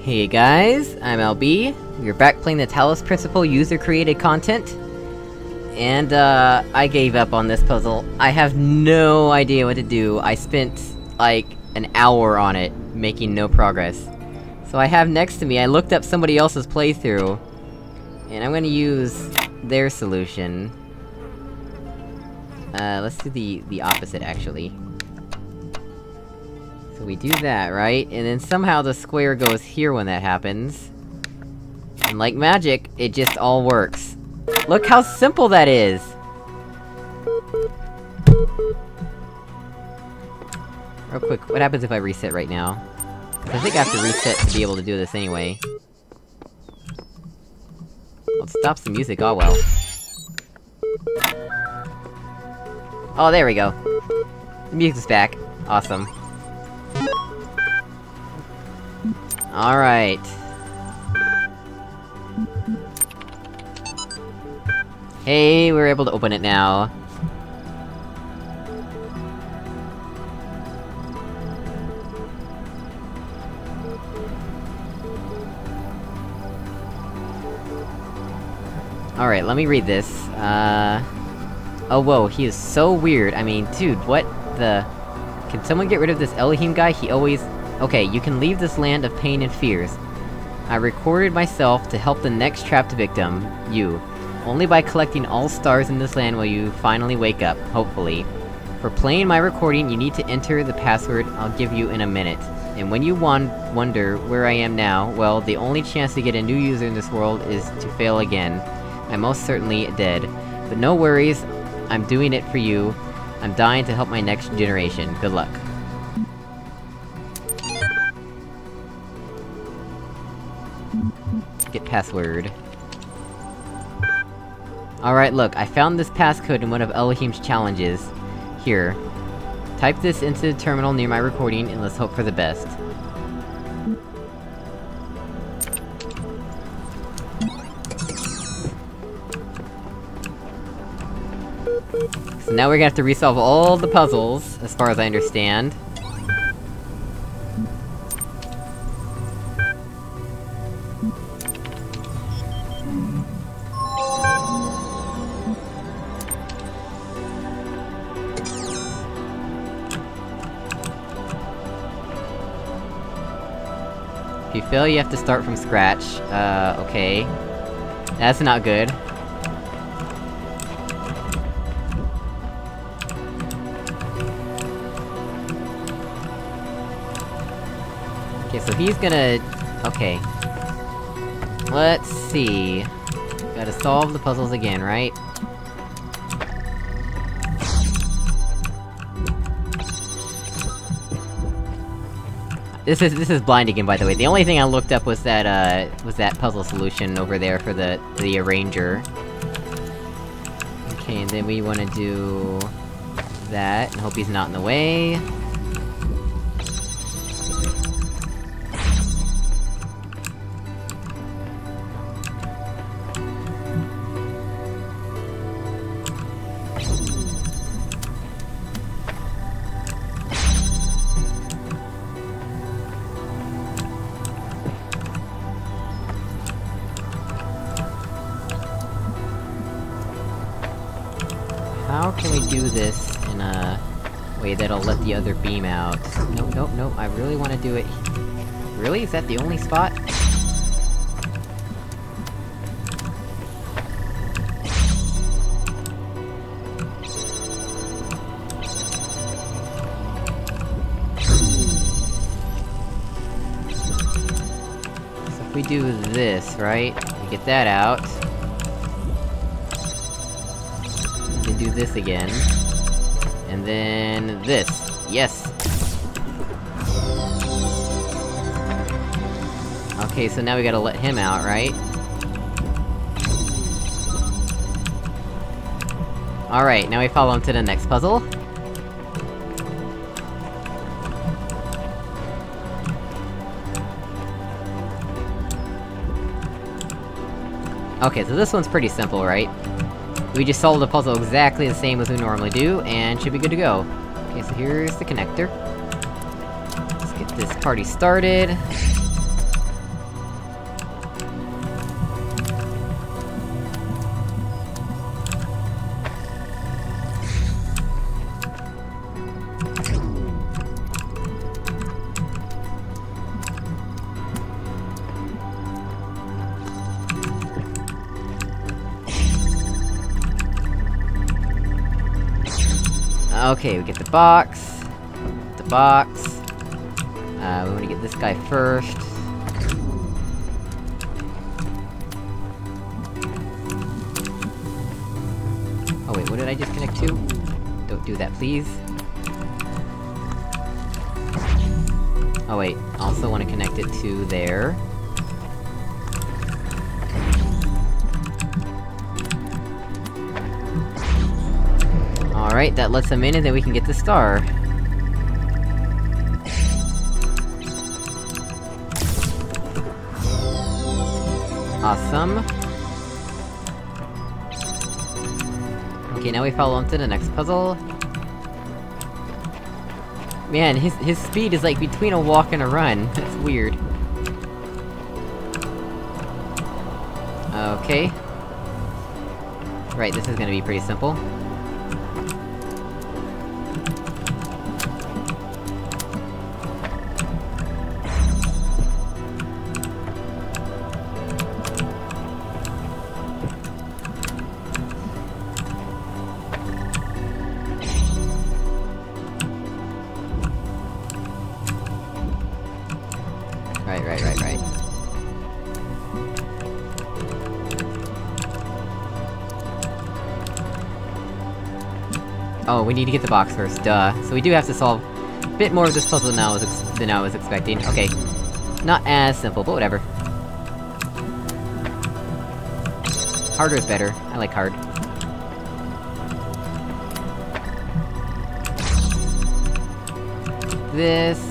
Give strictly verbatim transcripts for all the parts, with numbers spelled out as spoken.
Hey guys, I'm L B. We're back playing the Talos Principle user-created content. And, uh, I gave up on this puzzle. I have no idea what to do. I spent, like, an hour on it, making no progress. So I have next to me, I looked up somebody else's playthrough, and I'm gonna use their solution. Uh, let's do the- the opposite, actually. So we do that, right? And then somehow the square goes here when that happens. And like magic, it just all works. Look how simple that is! Real quick, what happens if I reset right now? I think I have to reset to be able to do this anyway. Well, it stops the music, oh well. Oh, there we go. The music's back. Awesome. Alright. Hey, we're able to open it now. Alright, let me read this. Uh... Oh, whoa, he is so weird. I mean, dude, what the... Can someone get rid of this Elohim guy? He always... Okay, you can leave this land of pain and fears. I recorded myself to help the next trapped victim, you. Only by collecting all stars in this land will you finally wake up, hopefully. For playing my recording, you need to enter the password I'll give you in a minute. And when you won- wonder where I am now, well, the only chance to get a new user in this world is to fail again. I'm most certainly dead. But no worries, I'm doing it for you. I'm dying to help my next generation. Good luck. Get password. Alright, look, I found this passcode in one of Elohim's challenges. Here. Type this into the terminal near my recording, and let's hope for the best. So now we're gonna have to resolve all the puzzles, as far as I understand. If you fail, you have to start from scratch. Uh, okay. That's not good. Okay, so he's gonna... Okay. Let's see... Gotta solve the puzzles again, right? This is- this is blind again, by the way. The only thing I looked up was that, uh... was that puzzle solution over there for the- the arranger. Okay, and then we wanna do... that, and hope he's not in the way. How can we do this in a way that'll let the other beam out? No, no, no, I really wanna do it... Really? Is that the only spot? So if we do this, right? We get that out. Do this again. And then... this. Yes! Okay, so now we gotta let him out, right? Alright, now we follow him to the next puzzle. Okay, so this one's pretty simple, right? We just solved the puzzle exactly the same as we normally do, and should be good to go. Okay, so here's the connector. Let's get this party started. Okay, we get the box. The box. Uh, we wanna get this guy first. Oh wait, what did I just connect to? Don't do that, please. Oh wait, also wanna connect it to there. Alright, that lets them in and then we can get the star. Awesome. Okay, now we follow on to the next puzzle. Man, his- his speed is like between a walk and a run. That's weird. Okay. Right, this is gonna be pretty simple. Right, right, right, right. Oh, we need to get the box first, duh. So we do have to solve a bit more of this puzzle now as ex- than I was expecting. Okay. Not as simple, but whatever. Harder is better. I like hard. This...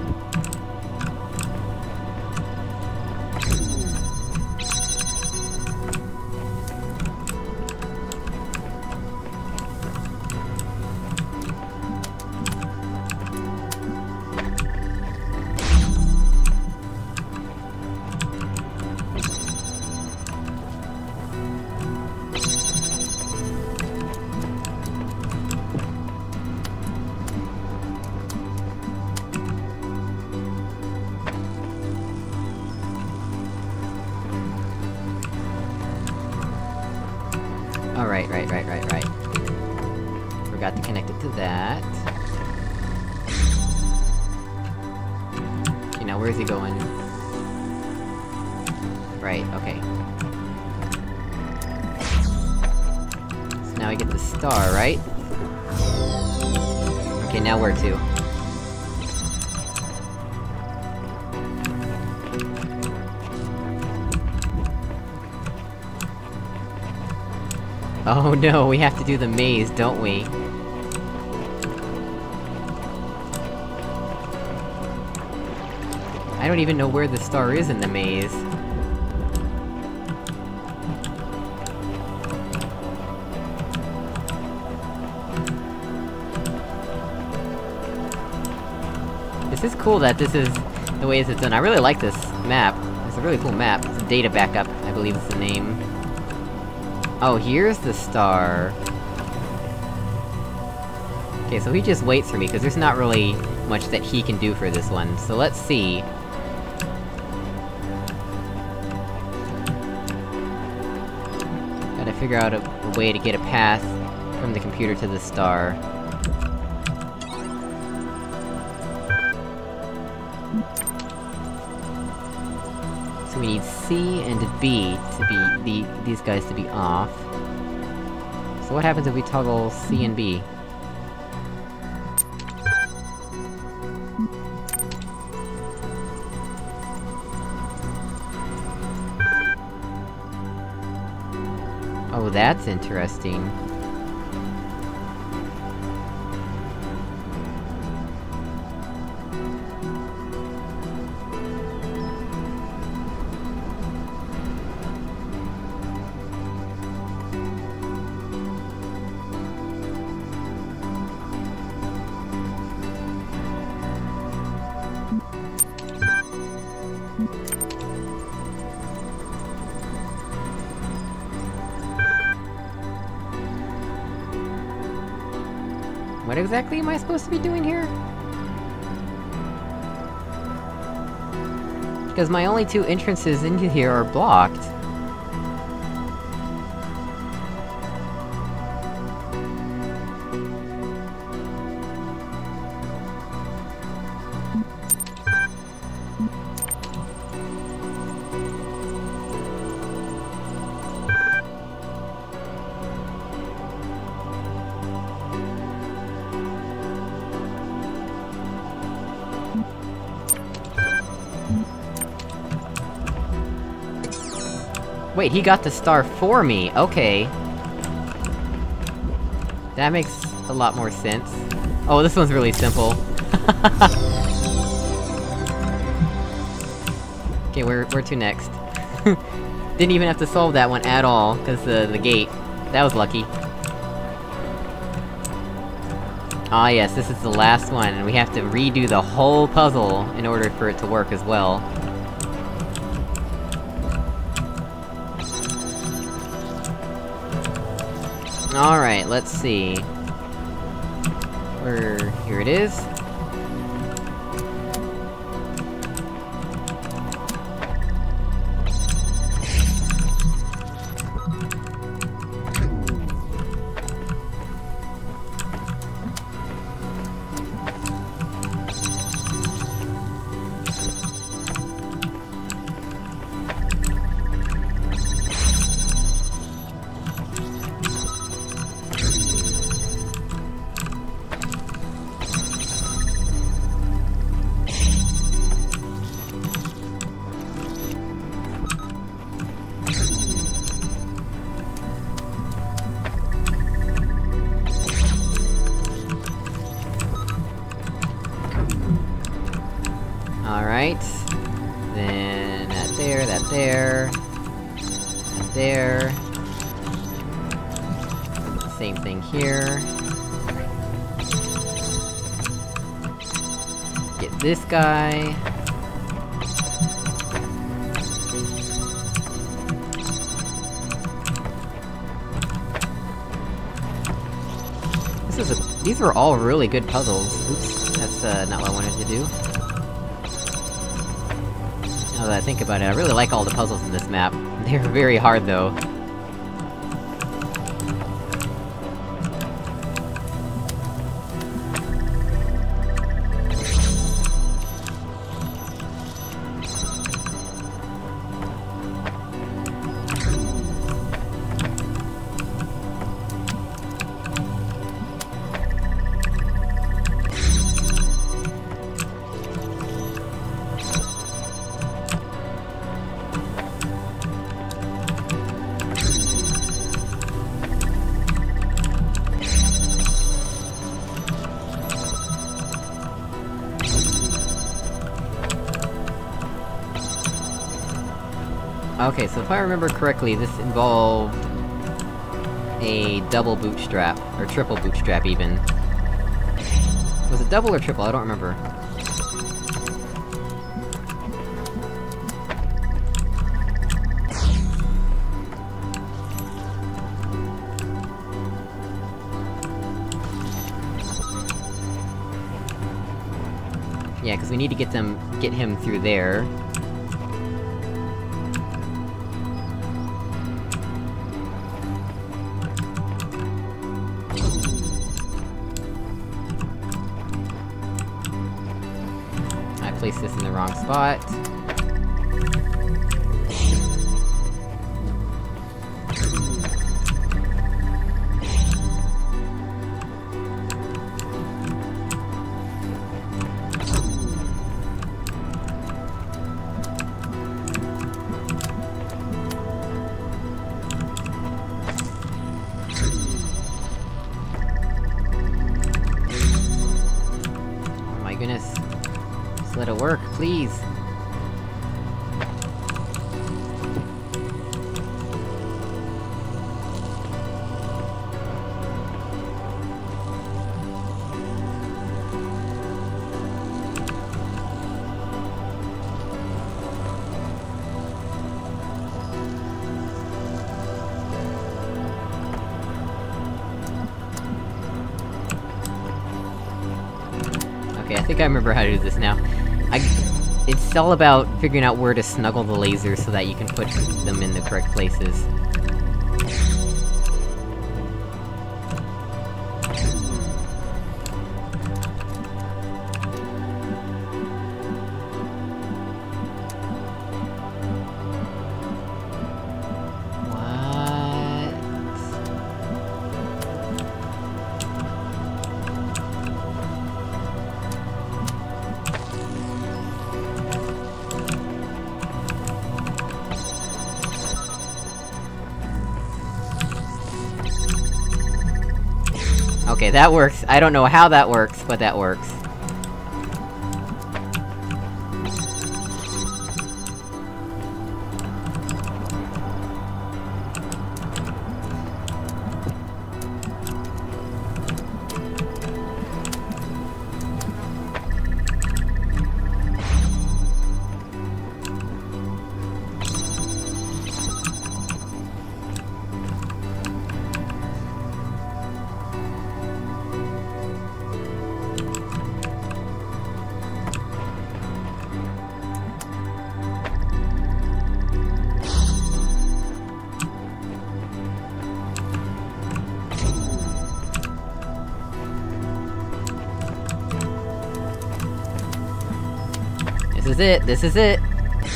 Oh, right, right, right, right, right. Forgot to connect it to that. Okay, now where is he going? Right, okay. So now I get the star, right? Okay, now where to? Oh no, we have to do the maze, don't we? I don't even know where the star is in the maze. This is cool that this is the way it's done. I really like this map. It's a really cool map. It's a data backup, I believe is the name. Oh, here's the star. Okay, so he just waits for me, because there's not really much that he can do for this one, so let's see. Gotta figure out a, a way to get a path from the computer to the star. So we need C and B to be- the- these guys to be off. So what happens if we toggle C and B? Oh, that's interesting. What exactly am I supposed to be doing here? Because my only two entrances into here are blocked. Wait, he got the star for me, okay. That makes a lot more sense. Oh, this one's really simple. Okay, where- where to next? Didn't even have to solve that one at all, cause the- the gate. That was lucky. Ah yes, this is the last one, and we have to redo the whole puzzle in order for it to work as well. Alright, let's see... Where... here it is. Alright. Then... that there, that there... that there... Same thing here... Get this guy... This is a- these were all really good puzzles. Oops, that's uh, not what I wanted to do. Now that I think about it, I really like all the puzzles in this map. They're very hard, though. Okay, so if I remember correctly, this involved... a double bootstrap, or triple bootstrap, even. Was it double or triple? I don't remember. Yeah, because we need to get them- get him through there. Place this in the wrong spot. Oh my goodness. Let it work, please! Okay, I think I remember how to do this now. I... It's all about figuring out where to snuggle the lasers so that you can put them in the correct places. Okay, that works. I don't know how that works, but that works. This is it, this is it!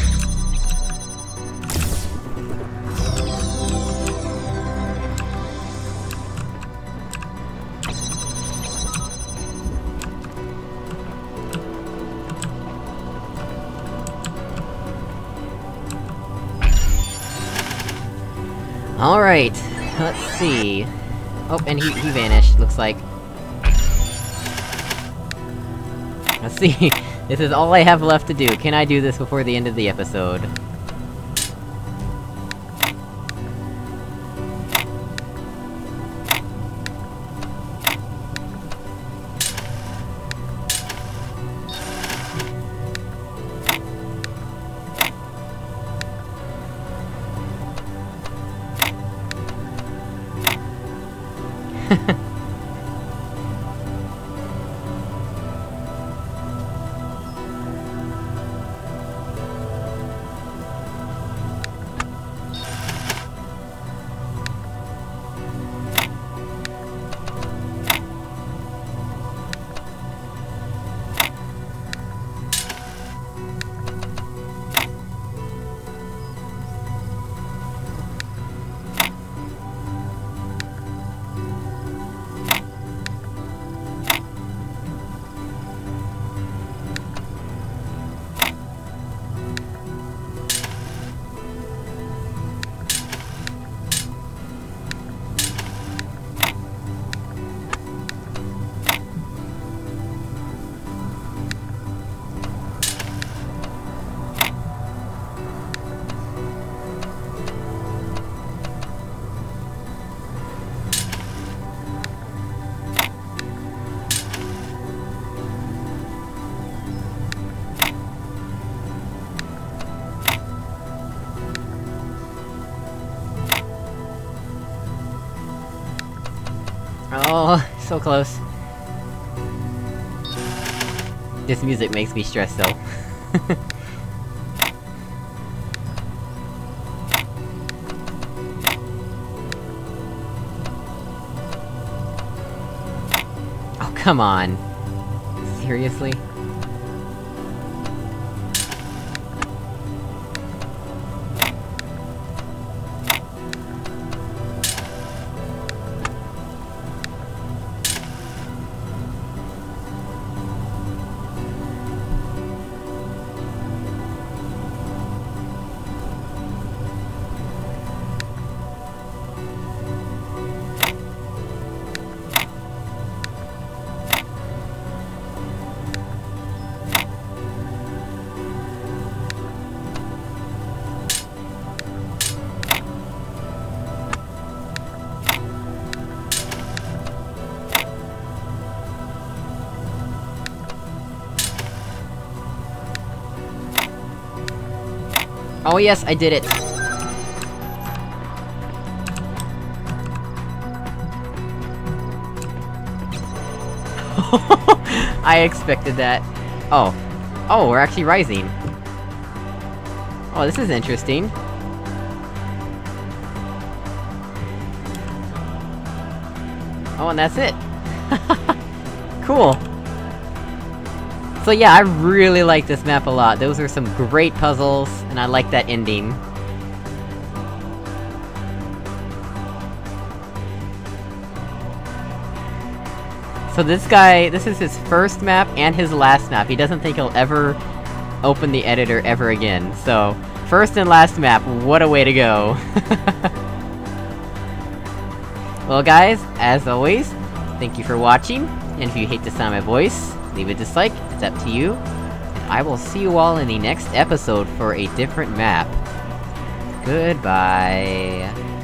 Alright, let's see... Oh, and he- he vanished, looks like. Let's see, this is all I have left to do. Can I do this before the end of the episode? Oh, so close. This music makes me stressed though. Oh, come on. Seriously? Oh yes, I did it! I expected that. Oh. Oh, we're actually rising. Oh, this is interesting. Oh, and that's it! Cool! So yeah, I really like this map a lot. Those are some great puzzles, and I like that ending. So this guy, this is his first map and his last map. He doesn't think he'll ever open the editor ever again. So, first and last map, what a way to go! Well guys, as always, Thank you for watching, and if you hate the sound of my voice, leave a dislike, it's up to you. And I will see you all in the next episode for a different map. Goodbye.